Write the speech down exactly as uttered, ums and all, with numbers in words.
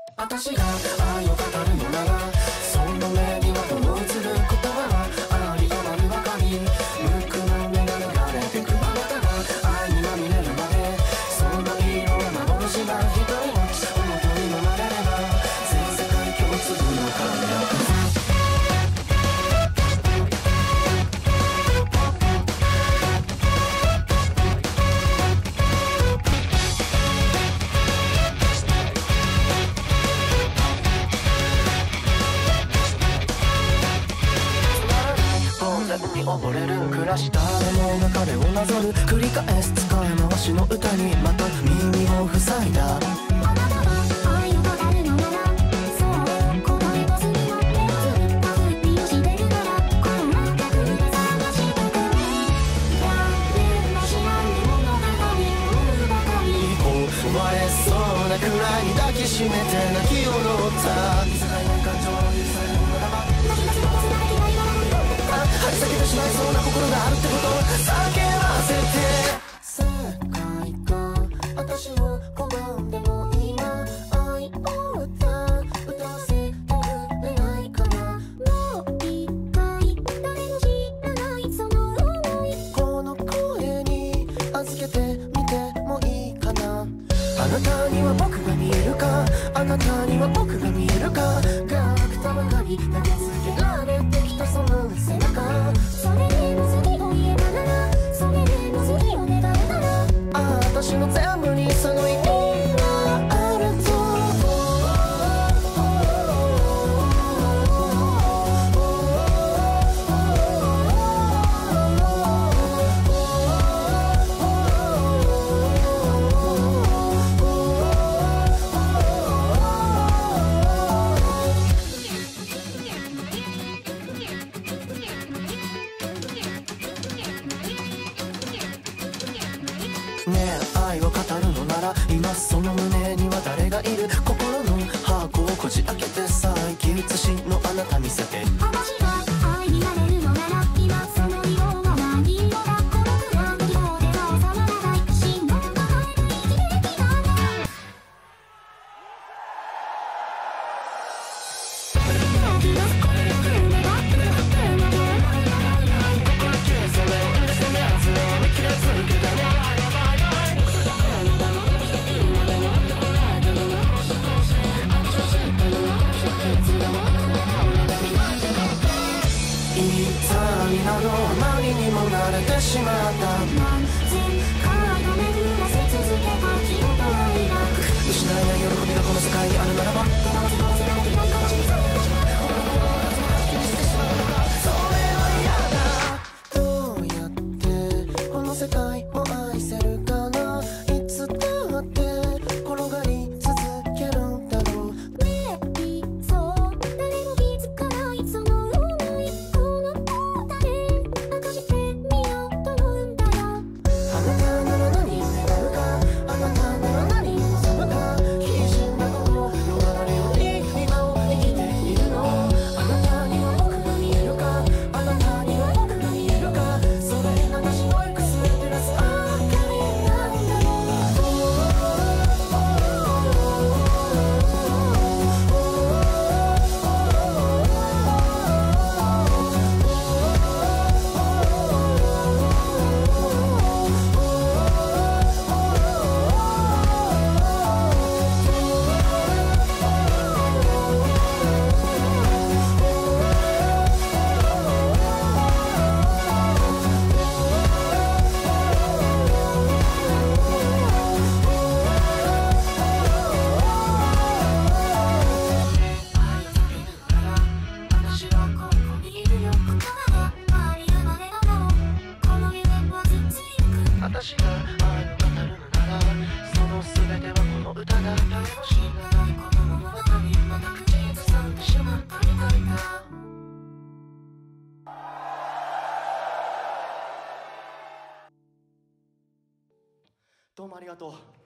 私が愛を語るのなら、その目にはこの映る言葉はあり余るばかり。無垢の目が流れてくあなたが愛にまみれるまで、その色は幻が一人の元に飲まれれば全世界共通の輝く。に溺れる暮らし誰もが彼をなぞる繰り返す使い回しの歌にまた耳を塞いだ。あなたは愛を語るのなら、そう答えをするの。目をつぶったふりをしてるなら、この曲で探してくれ。誰も知らぬ物語を追うばかり。壊れそうなくらいに抱きしめて泣き踊った見せない感情を許されるならば、泣き出すのこそ泣きが今の張り裂けてしまいそうな心があるってことを叫ばせて。世界が私を拒んでも今愛を歌歌わせてくれないかな。もう一回誰も知らないその想い、この声に預けてみてもいいかな。あなたには僕が見えるか、あなたには僕が見えるか。がくたばかり投げつけられてきたその背中、それでも次を言えばなら、それでも次を願うなら、ああ私の全部にその意味はあると。ねえ愛を語るのなら、今その胸には誰がいる。心の箱をこじ開けて再起写しのあなた見せて。私が愛になれるのなら、今その色は何色だ。この不安の方では収まらない。信号が変える息できたんだ。痛みなどあまりにも慣れてしまった。何千回も巡らせ続けた記憶は描く。失えない喜びがこの世界にあるならば、どうやってこの世界を愛せるかな。いつだって転がり続けるんだろう。Baby そう誰も気づかないその想い、この歌で明かしてみようと思うんだよ。あなたなら何を願うか、あなたなら何を望むか。必死な心逃れるように今を生きているの。あなたには僕が見えるか、あなたには僕が見えるか。それが私のエクス照らす明かりなんだろう。私が愛を語るのなら、その全てはこの歌だ。誰も知らないこの物語、また口ずさんでしまったみたいだ。どうもありがとう。